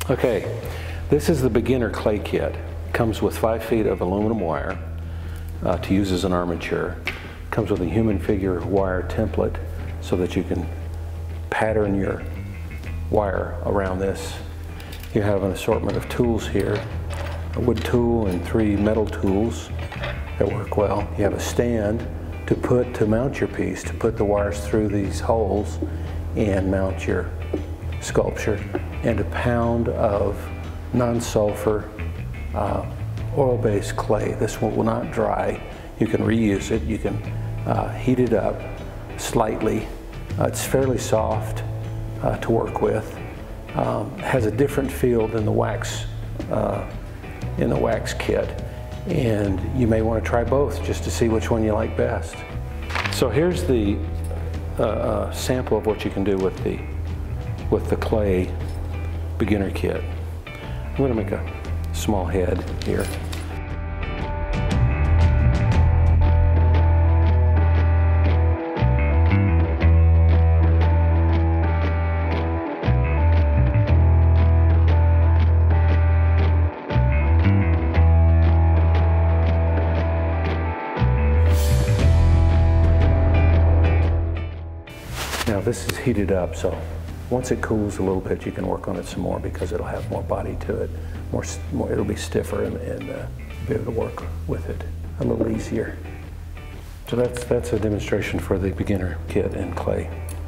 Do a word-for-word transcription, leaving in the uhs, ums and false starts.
Okay, this is the beginner clay kit. Comes with five feet of aluminum wire uh, to use as an armature. Comes with a human figure wire template so that you can pattern your wire around this. You have an assortment of tools here, a wood tool and three metal tools that work well. You have a stand to put to mount your piece, to put the wires through these holes and mount your sculpture, and a pound of non-sulfur uh, oil-based clay. This one will not dry. You can reuse it. You can uh, heat it up slightly. Uh, it's fairly soft uh, to work with. Um, has a different feel than the wax uh, in the wax kit, and you may want to try both just to see which one you like best. So here's the uh, uh, sample of what you can do with the with the clay beginner kit. I'm going to make a small head here. Now this is heated up, so once it cools a little bit, you can work on it some more because it'll have more body to it. More, more it'll be stiffer and, and uh, be able to work with it a little easier. So that's, that's a demonstration for the beginner kit in clay.